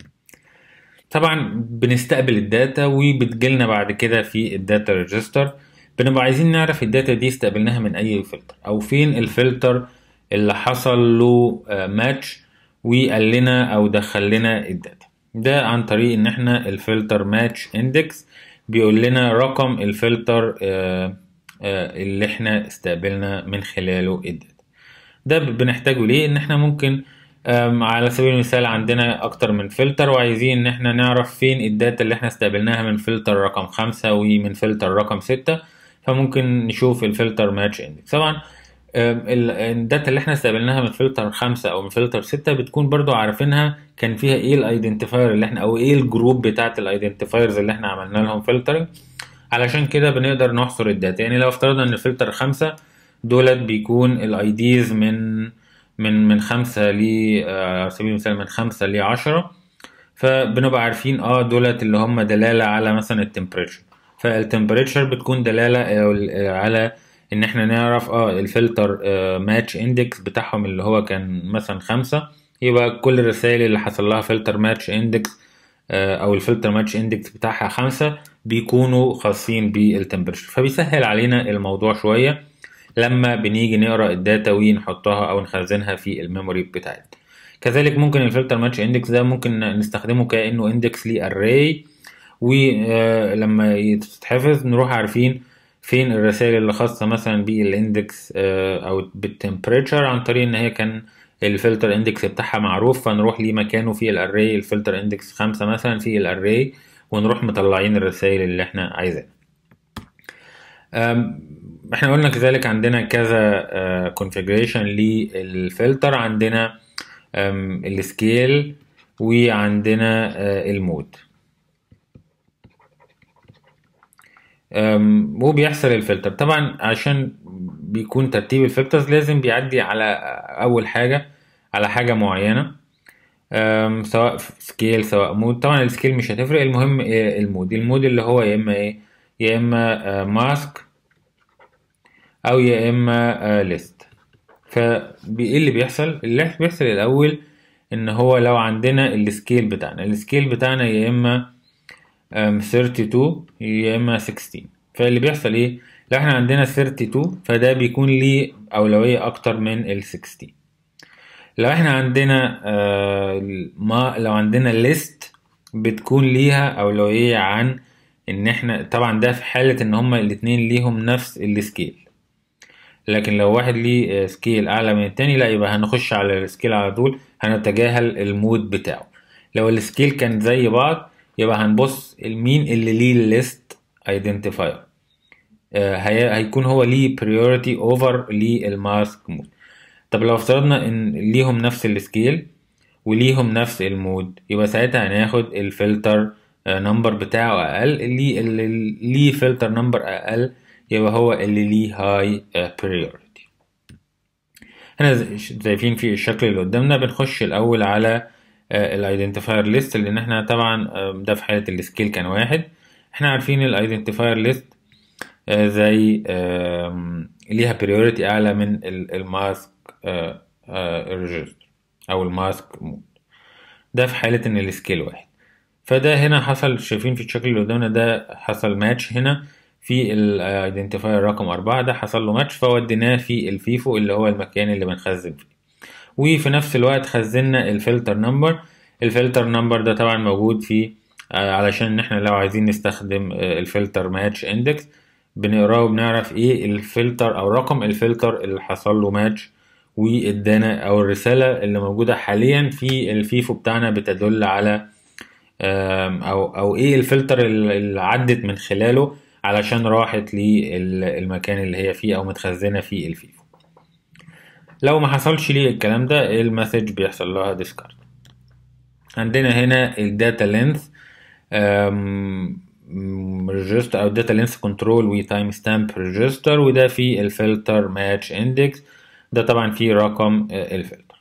طبعا بنستقبل الداتا وبتجيلنا بعد كده في الداتا ريجستر، بنبقى عايزين نعرف الداتا دي استقبلناها من اي فلتر، او فين الفلتر اللي حصل له ماتش وقال لنا او دخل لنا الداتا. ده عن طريق ان احنا الفلتر ماتش اندكس بيقول لنا رقم الفلتر آه، آه، اللي احنا استقبلنا من خلاله الداتا. ده بنحتاجه ليه؟ ان احنا ممكن أم، على سبيل المثال عندنا اكتر من فلتر، وعايزين ان احنا نعرف فين الداتا اللي احنا استقبلناها من فلتر رقم خمسة ومن فلتر رقم ستة، فممكن نشوف الفلتر ماتش اندكس. طبعا أم، ال- الداتا اللي احنا استقبلناها من فلتر خمسة او من فلتر ستة بتكون برضو عارفينها كان فيها ايه الايدنتيفاير اللي احنا، او ايه الجروب بتاعت الايدنتيفايرز اللي احنا عملنا لهم فلترنج. علشان كده بنقدر نحصر الداتا. يعني لو افترضنا ان فلتر خمسة دولت بيكون الاي ديز من من من خمسة ل آه، على سبيل المثال من خمسة لعشرة، فبنبقى عارفين اه دولت اللي هم دلالة على مثلا التمبريتشر. فالتمبريتشر بتكون دلالة آه، على ان احنا نعرف اه الفلتر ماتش اندكس بتاعهم اللي هو كان مثلا خمسة، يبقى كل الرسائل اللي حصل لها فلتر ماتش اندكس او الفلتر ماتش اندكس بتاعها خمسة بيكونوا خاصين بالتمبريتشر. فبيسهل علينا الموضوع شوية لما بنيجي نقرا الداتا ونحطها او نخزنها في الميموري بتاعتنا. كذلك ممكن الفلتر ماتش اندكس ده ممكن نستخدمه كانه اندكس لاري، ولما يتحفظ نروح عارفين فين الرسائل اللي خاصة مثلا بالاندكس او بالتمبريتشر، عن طريق ان هي كان الفلتر اندكس بتاعها معروف، فنروح لمكانه في الاري الفلتر اندكس خمسة مثلا في الاري، ونروح مطلعين الرسائل اللي احنا عايزينها. احنا قلنا كذلك عندنا كذا كونفيجريشن للفلتر، عندنا السكيل وعندنا المود. وبيحصل الفلتر طبعا عشان بيكون ترتيب الفلترز لازم بيعدي على اول حاجة على حاجة معينة، سواء سكيل سواء مود. طبعا السكيل مش هتفرق، المهم المود. المود اللي هو يا اما ايه، يا اما ماسك او يا اما ليست. فايه اللي بيحصل؟ اللي بيحصل الاول ان هو لو عندنا السكيل بتاعنا السكيل بتاعنا يا اما اتنين وتلاتين يا اما ستاشر. فاللي بيحصل ايه، لو احنا عندنا اتنين وتلاتين فده بيكون ليه اولوية اكتر من ال ستاشر. لو احنا عندنا آه ما لو عندنا ليست بتكون ليها اولوية عن ان احنا، طبعا ده في حالة ان هما الاتنين ليهم نفس السكيل. لكن لو واحد ليه سكيل اعلى من التاني لا، يبقى هنخش على السكيل على طول، هنتجاهل المود بتاعه. لو السكيل كان زي بعض يبقى هنبص المين اللي ليه الليست ايدنتيفاير، هيكون هو ليه priority over للماسك مود. طب لو افترضنا ان ليهم نفس السكيل وليهم نفس المود، يبقى ساعتها هناخد الفلتر نمبر بتاعه اقل. اللي اللي ليه فلتر نمبر اقل يبقى هو اللي ليه هاي priority. هنا شايفين في الشكل اللي قدامنا بنخش الاول على الايدنتيفاير ليست، لان احنا طبعا ده في حالة السكيل كان واحد. احنا عارفين الايدنتيفاير ليست زي ليها priority اعلى من الماسك ريجستر او الماسك مود، ده في حالة ان السكيل واحد. فده هنا حصل، شايفين في الشكل اللي قدامنا ده حصل ماتش هنا في الايدنتيفاير رقم أربعة، ده حصل له ماتش فوديناه في الفيفو اللي هو المكان اللي بنخزن فيه. وفي نفس الوقت خزنا الفلتر نمبر. الفلتر نمبر ده طبعا موجود فيه علشان احنا لو عايزين نستخدم الفلتر ماتش اندكس بنقراه وبنعرف ايه الفلتر او رقم الفلتر اللي حصل له ماتش، وادانا او الرسالة اللي موجودة حاليا في الفيفو بتاعنا بتدل على او او ايه الفلتر اللي عدت من خلاله علشان راحت للمكان اللي هي فيه او متخزنة فيه الفيفو. لو ما حصلش ليه الكلام ده المسج بيحصل لها ديسكارد. عندنا هنا الداتا لينث ريجستر او داتا لينث كنترول وتايم ستامب ريجستر، وده في الفلتر ماتش اندكس، ده طبعا فيه رقم الفلتر.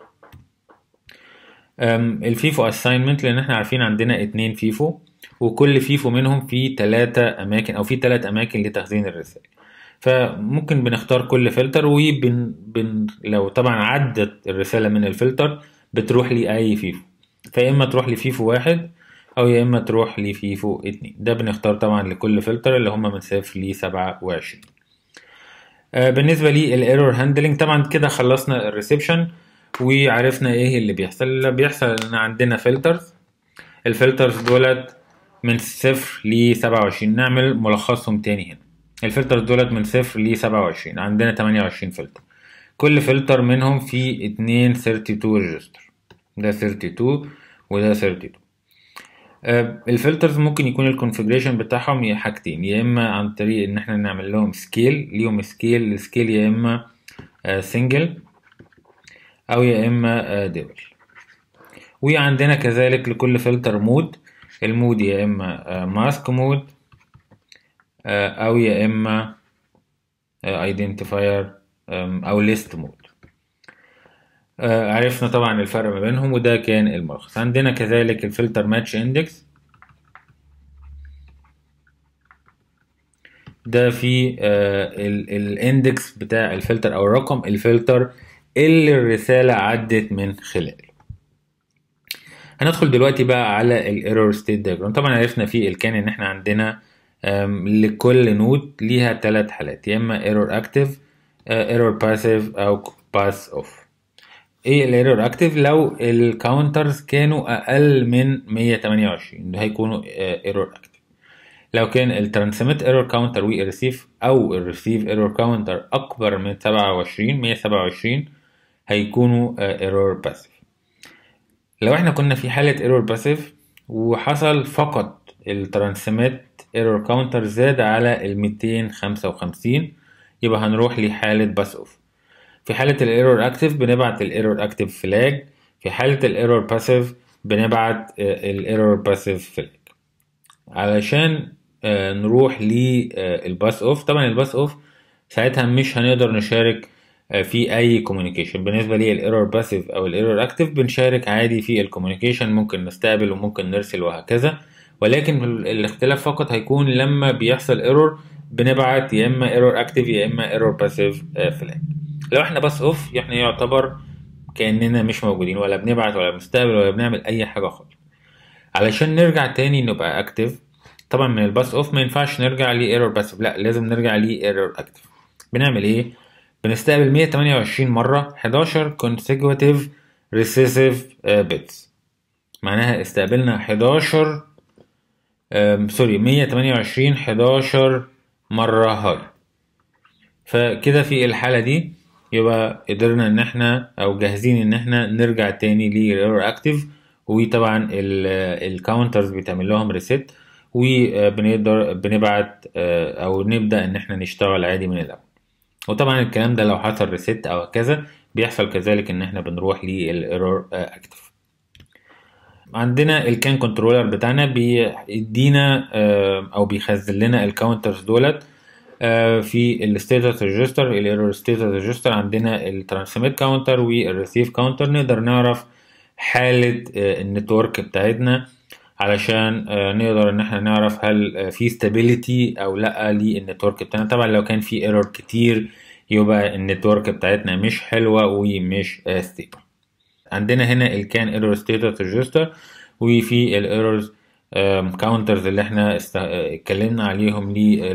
الفيفو اساينمنت، لان احنا عارفين عندنا اتنين فيفو وكل فيفو منهم فيه تلاتة اماكن او فيه تلات اماكن لتخزين الرسائل. فممكن بنختار كل فلتر وبن بن لو طبعا عدت الرسالة من الفلتر بتروح لأي فيفو، فإما تروح لفيفو واحد أو يا إما تروح لفيفو اتنين. ده بنختار طبعا لكل فلتر اللي هما من صفر لسبعة وعشرين. آه بالنسبة للإيرور هاندلنج طبعا كده خلصنا الريسبشن وعرفنا إيه اللي بيحصل. اللي بيحصل إن عندنا فلترز، الفلترز دولت من صفر لسبعة وعشرين. نعمل ملخصهم تاني هنا. الفلترز دولت من صفر لسبعة وعشرين، عندنا تمانية وعشرين فلتر، كل فلتر منهم فيه اتنين اتنين وتلاتين ريجستر، ده اتنين وتلاتين وده اتنين وتلاتين. آه الفلترز ممكن يكون الكونفيجريشن بتاعهم حاجتين، يا اما عن طريق ان احنا نعمل لهم سكيل، ليهم سكيل السكيل يا اما آه سنجل او يا اما آه دبل. وعندنا كذلك لكل فلتر مود، المود يا اما ماسك مود او يا اما ايدنتيفاير او ليست مود. عرفنا طبعا الفرق ما بينهم وده كان الملخص. عندنا كذلك الفلتر ماتش اندكس، ده في الاندكس بتاع الفلتر او رقم الفلتر اللي الرسالة عدت من خلاله. هندخل دلوقتي بقى على الايرور ستيت دايجرام. طبعا عرفنا في الكان ان احنا عندنا لكل نود ليها ثلاث حالات، يا اما ايرور اكتيف، ايرور باسيف او باس اوف. ايه الايرور اكتيف؟ لو الكاونترز كانوا اقل من مية وتمانية وعشرين ده هيكونوا ايرور اكتيف. لو كان الترانسميت ايرور كاونتر والريسيف او الريسيف ايرور كاونتر اكبر من سبعة وعشرين مية سبعة وعشرين هيكونوا ايرور باسيف. لو احنا كنا في حالة ايرور باسيف وحصل فقط الترانسميت ايرور كاونتر زاد على ال ميتين خمسة وخمسين يبقى هنروح لحالة باس اوف. في حالة الايرور اكتف بنبعت الايرور اكتف فلاج، في حالة الايرور باسيف بنبعت الايرور باسيف فلاج. علشان نروح للباس اوف، طبعا الباس اوف ساعتها مش هنقدر نشارك في اي كوميونيكيشن. بالنسبه لي الايرور باسيف او الايرور اكتف بنشارك عادي في الكوميونيكيشن، ممكن نستقبل وممكن نرسل وهكذا، ولكن الاختلاف فقط هيكون لما بيحصل ايرور بنبعت يا اما ايرور اكتف يا اما ايرور باسيف فلاج. لو احنا باس اوف احنا يعتبر كاننا مش موجودين، ولا بنبعت ولا بنستقبل ولا بنعمل اي حاجه خالص. علشان نرجع تاني نبقى اكتف، طبعا من الباس اوف ما ينفعش نرجع لايرور باسيف، لا لازم نرجع لايرور اكتف. بنعمل ايه؟ بنستقبل مية تمانية وعشرين مرة حداشر consecutive recessive bits، معناها استقبلنا حداشر سوري مية تمانية وعشرين حداشر مرة هاي. فكده في الحالة دي يبقى قدرنا ان احنا او جاهزين ان احنا نرجع تاني للايرور اكتف، وطبعا الكاونترز بيتعمل لهم ريسيت وبنقدر بنبعت او نبدا ان احنا نشتغل عادي من الاول. وطبعا الكلام ده لو حصل ريسيت او كذا بيحصل كذلك ان احنا بنروح للايرور اكتف. عندنا الكان كنترولر بتاعنا بيدينا او بيخزن لنا الكاونترز دولت في الستاتس ريجستر، الايرور ستاتس ريجستر. عندنا الترانسميت كاونتر والريسيف كاونتر، نقدر نعرف حالة النتورك بتاعتنا علشان نقدر ان احنا نعرف هل في stability او لا للنتورك بتاعنا. طبعا لو كان في ايرور كتير يبقى النتورك بتاعتنا مش حلوة ومش stable. عندنا هنا الكان ايرور ستاتس ريجستر، وفي الايرورز كاونترز اللي احنا اتكلمنا عليهم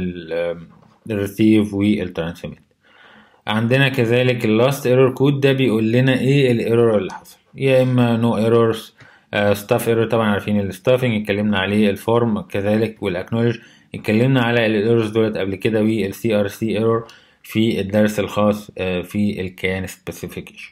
للريسيف والترانسميت. عندنا كذلك اللاست ايرور كود، ده بيقول لنا ايه الايرور اللي حصل، يا اما نو ايرورز ستاف ايرور، طبعا عارفين الستافنج اتكلمنا عليه، الفورم كذلك، والاكنولج اتكلمنا على الايرورز دولت قبل كده، والسي ار سي ايرور في الدرس الخاص في الكان سبيسيفيكيشن.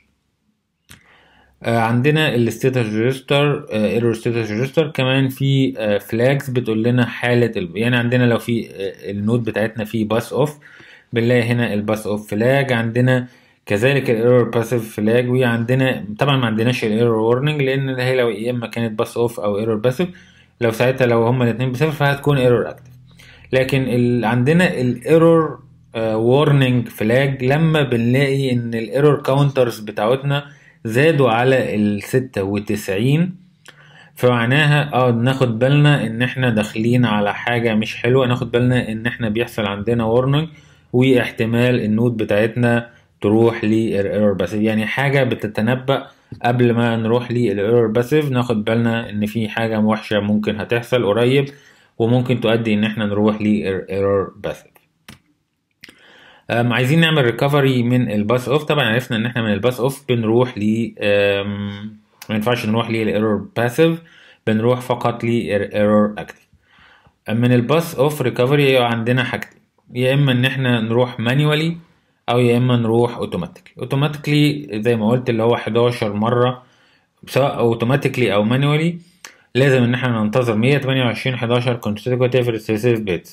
عندنا الستاتس ريجستر ايرور ستاتس ريجستر، كمان في فلاجز بتقول لنا حاله، يعني عندنا لو في النود بتاعتنا في باس اوف بنلاقي هنا الباس اوف فلاج، عندنا كذلك الايرور باسيف فلاج، وعندنا طبعا ما عندناش الايرور وورنينج لان هي لو يا اما كانت باس اوف او ايرور باسيف، لو ساعتها لو هما الاثنين بصفر فهتكون ايرور اكتف. لكن ال... عندنا الايرور وورنينج فلاج لما بنلاقي ان الايرور كاونترز بتاعتنا زادوا على ال ستة وتسعين، فمعناها اه ناخد بالنا ان احنا داخلين على حاجة مش حلوة، ناخد بالنا ان احنا بيحصل عندنا وورنينج واحتمال النود بتاعتنا تروح للايرور باسيف، يعني حاجة بتتنبأ قبل ما نروح للايرور باسيف، ناخد بالنا ان في حاجة وحشة ممكن هتحصل قريب وممكن تؤدي ان احنا نروح للايرور باسيف. عايزين نعمل ريكفري من الباس اوف، طبعا عرفنا ان احنا من الباس اوف بنروح ل ما ينفعش نروح للايرور باسيف، بنروح فقط للايرور اكتف. من الباس اوف ريكفري عندنا حاجتين، يا اما ان احنا نروح مانيوالي او يا اما نروح اوتوماتيكلي. اوتوماتيكلي زي ما قلت اللي هو حداشر مره، سواء اوتوماتيكلي او مانيوالي لازم ان احنا ننتظر مية تمانية وعشرين حداشر consecutive recessive bits.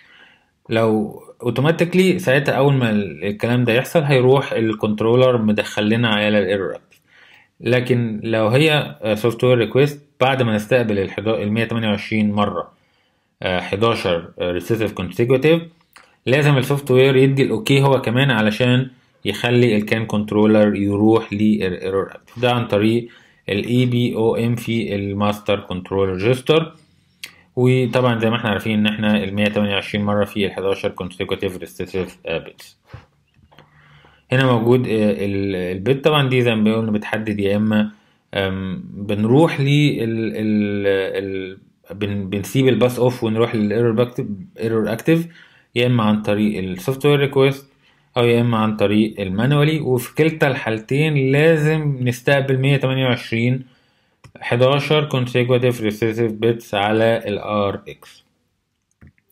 لو اوتوماتيكلي ساعتها اول ما الكلام ده يحصل هيروح الكنترولر مدخل لنا على الايرور اكتف. لكن لو هي سوفت وير ريكويست بعد ما نستقبل ال مية تمانية وعشرين مره حداشر recessive consecutive لازم السوفت وير يدي الاوكي هو كمان علشان يخلي الكان كنترولر يروح للايرور اكتف، ده عن طريق الاي بي او ام في الماستر كنترول ريجستر. وطبعا زي ما احنا عارفين ان احنا ال مية تمانية وعشرين مره في ال حداشر consecutive recessive bits. هنا موجود البيت، طبعا دي زي ما بيقولنا بتحدد يا اما بنروح ل ال بنسيب الباس اوف ونروح للايرور اكتف، يا اما عن طريق السوفت وير ريكويست او يا اما عن طريق المانوالي، وفي كلتا الحالتين لازم نستقبل مية تمانية وعشرين حداشر consecutive recessive bits على ال آر إكس.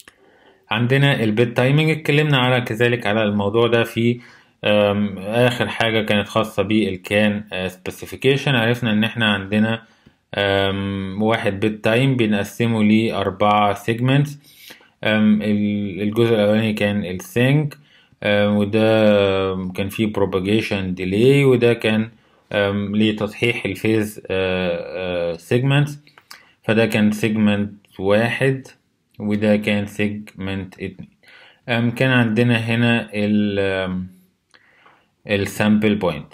عندنا البيت تايمنج، اتكلمنا على كذلك على الموضوع ده في آم، اخر حاجة كانت خاصة بالكان سبيسيفيكيشن. عرفنا ان احنا عندنا آم، واحد بيت تايم بنقسمه لأربعة سيجمنتس. الجزء الأولاني كان السync، وده آم، كان فيه propagation delay، وده كان آم، لتصحيح الفيز سيجمنتس. فده كان سيجمنت واحد، وده كان سيجمنت اتنين. أم كان عندنا هنا ال السامبل بوينت.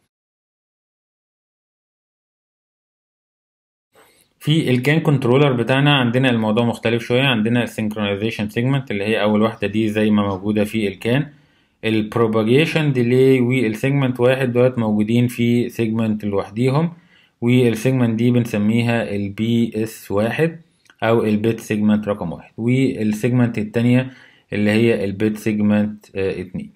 في الكان كنترولر بتاعنا عندنا الموضوع مختلف شوية. عندنا السينكرونايزيشن سيجمنت اللي هي أول واحدة دي زي ما موجودة في الكان. البروباجيشن ديلي والسيجمنت واحد دولت موجودين في سيجمنت لوحديهم، والسيجمنت دي بنسميها البي اس واحد أو البيت سيجمنت رقم واحد، والسيجمنت التانية اللي هي البيت سيجمنت اتنين.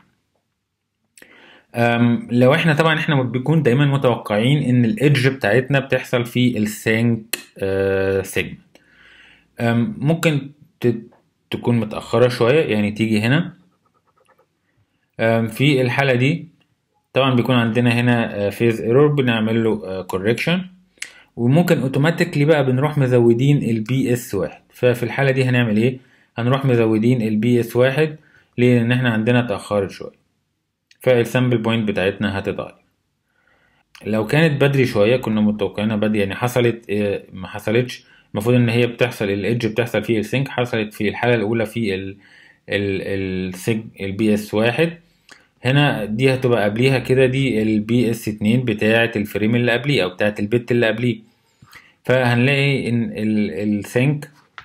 أم، لو احنا طبعا احنا بيكون دايما متوقعين ان الايدج بتاعتنا بتحصل في السينك سيجمنت. ممكن ت- تكون متأخرة شوية، يعني تيجي هنا. أم، في الحالة دي طبعا بيكون عندنا هنا فيز ايرور بنعمل له كوركشن، وممكن اوتوماتيكلي بقى بنروح مزودين البي اس واحد. ففي الحالة دي هنعمل ايه؟ هنروح مزودين البي اس واحد. ليه؟ لان احنا عندنا اتأخرت شوية، فالسامبل بوينت بتاعتنا هتتغير. لو كانت بدري شوية كنا متوقعينها بدري، يعني حصلت آه، ما حصلتش. المفروض ان هي بتحصل الايدج بتحصل في السync، حصلت في الحالة الاولى في ال ال السيج البي اس واحد. هنا دي هتبقى قبليها كده دي البي اس اتنين بتاعة الفريم اللي قبليه او بتاعة البت اللي قبليه. فهنلاقي ان السync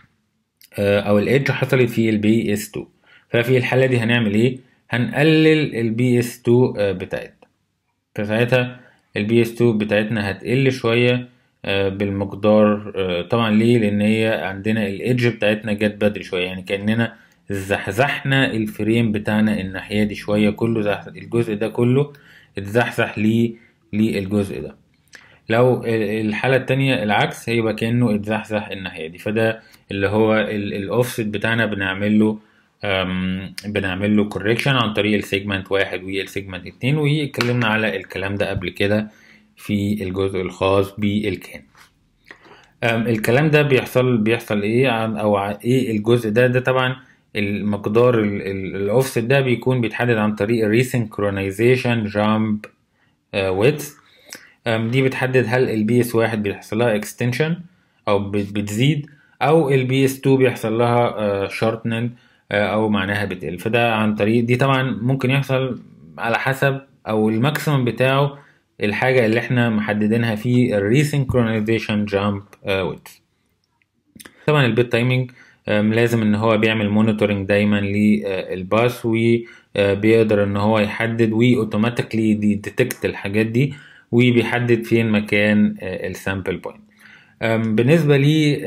او الايدج حصلت في البي اس اتنين. ففي الحالة دي هنعمل ايه؟ هنقلل البي اس اتنين بتاعتنا. فساعتها البي اس اتنين بتاعتنا هتقل شوية آه، بالمقدار. آه، طبعا ليه؟ لان هي عندنا الايدج بتاعتنا جت بدري شوية، يعني كأننا زحزحنا الفريم بتاعنا الناحية دي شوية، كله زح الجزء ده كله اتزحزح ليه للجزء ده. لو ال- الحالة التانية العكس هيبقى كأنه اتزحزح الناحية دي. فده اللي هو الاوفست بتاعنا بنعمل له أم، بنعمل له كوريكشن عن طريق السيجمنت واحد والسيجمنت اتنين، واتكلمنا على الكلام ده قبل كده في الجزء الخاص بالكان. أم، الكلام ده بيحصل بيحصل ايه عن- او ع- ايه الجزء ده ده طبعا المقدار الاوفست ده بيكون بيتحدد عن طريق الريسنكرونايزيشن جامب ويدث. أم، دي بتحدد هل البي اس واحد بيحصل لها اكستنشن او بت- بتزيد، او البي اس اتنين بيحصل لها شارتنج او معناها بتقل. فده عن طريق دي طبعا ممكن يحصل على حسب او الماكسيمم بتاعه الحاجة اللي احنا محددينها في الريسynchronization جامب ويدث. طبعا البيت تايمينج لازم ان هو بيعمل مونيتورنج دايما للباس، وبيقدر ان هو يحدد واوتوماتيكلي ديتكت الحاجات دي، وبيحدد فين مكان السامبل بوينت. بالنسبة لي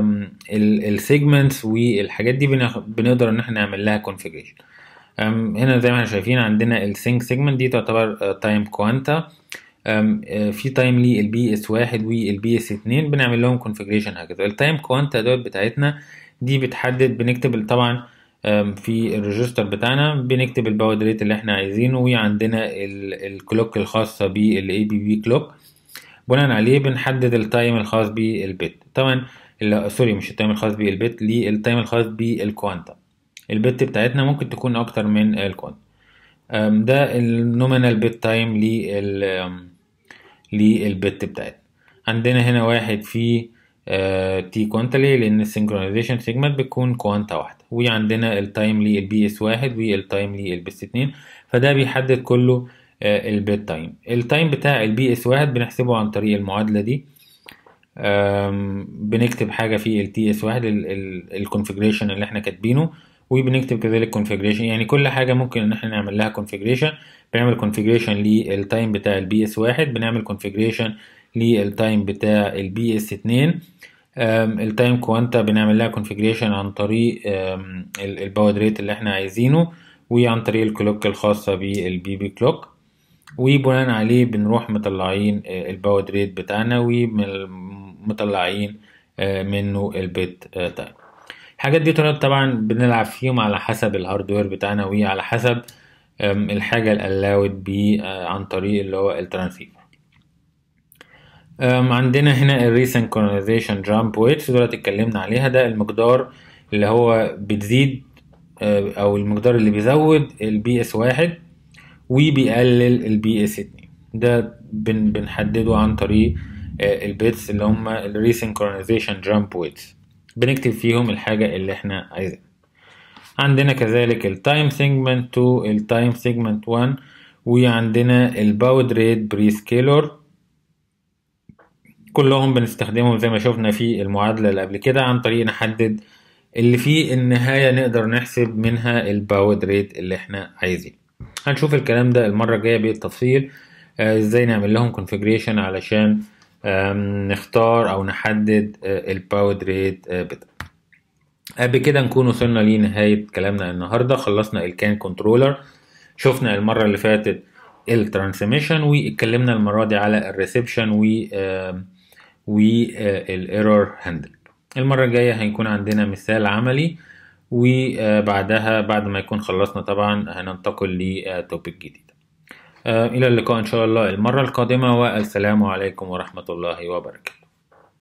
السيجمنتس والحاجات دي بناخ- بنقدر ان احنا نعمل لها configuration. هنا زي ما احنا شايفين عندنا السync سيجمنت دي تعتبر تايم كوانتا. في تايم لي البي اس واحد والبي اس اتنين بنعمل لهم كونفيجريشن هكذا. التايم كوانتا دوت بتاعتنا دي بتحدد بنكتب طبعا أم، في الريجستر بتاعنا بنكتب الباور ريت اللي احنا عايزينه، وعندنا الكلوك الخاصة بالاي بي بي كلوك. بناء عليه بنحدد التايم الخاص بالبت. طبعا ال- سوري مش التايم الخاص بالبت، للتايم الخاص بالكوانتا. البت بتاعتنا ممكن تكون اكتر من الكوانتا. أم، ده النومينال بت تايم لل للبت بتاعتنا. عندنا هنا واحد في تي كوانتا ليه؟ لان السنكرونايزيشن سيجمنت بتكون كوانتا واحدة، وعندنا التايم للبي اس واحد والتايم للبس اتنين. فده بيحدد كله آه، البيت تايم. التايم بتاع البي اس واحد بنحسبه عن طريق المعادلة دي. آم، بنكتب حاجة في التي اس واحد الكونفيجريشن اللي احنا كاتبينه، وبنكتب كذلك كونفيجريشن، يعني كل حاجة ممكن ان احنا نعمل لها كونفيجريشن. بنعمل كونفيجريشن للتايم بتاع البي اس واحد، بنعمل كونفيجريشن للتايم بتاع البي اس اتنين. التايم كوانتا بنعمل لها كونفيجريشن عن طريق الباور ريت اللي احنا عايزينه، وعن طريق الكلوك الخاصة بالبي بي كلوك، وبناء عليه بنروح مطلعين الباور ريت بتاعنا ومطلعين منه البيت تايم. الحاجات دي طبعا بنلعب فيهم على حسب الهاردوير بتاعنا وعلى حسب الحاجة الألاود بيه عن طريق اللي هو الترانسيفر. عندنا هنا الريسنكرونايزيشن جامب ويتس دول اتكلمنا عليها. ده المقدار اللي هو بتزيد او المقدار اللي بيزود البي اس واحد وبيقلل البي اس اتنين. ده بن بنحدده عن طريق البيتس اللي هم الريسنكرونايزيشن جامب ويتس، بنكتب فيهم الحاجة اللي احنا عايزينها. عندنا كذلك التايم سيجمنت اتنين، التايم سيجمنت واحد، وعندنا الباود ريت بري سكيلر. كلهم بنستخدمهم زي ما شفنا في المعادلة اللي قبل كده عن طريق نحدد اللي فيه النهاية نقدر نحسب منها الباود ريت اللي احنا عايزين. هنشوف الكلام ده المرة الجاية بالتفصيل، آه ازاي نعمل لهم configuration علشان نختار او نحدد آه الباود ريت آه بتاعنا. بكده نكون وصلنا لنهاية كلامنا النهاردة. خلصنا الكان كنترولر، شفنا المرة اللي فاتت الترانسميشن، واتكلمنا المرة دي على الريسبشن و والايرور هاندل. المرة الجاية هيكون عندنا مثال عملي، وبعدها بعد ما يكون خلصنا طبعا هننتقل لتوبيك جديد. إلى اللقاء إن شاء الله المرة القادمة، والسلام عليكم ورحمة الله وبركاته.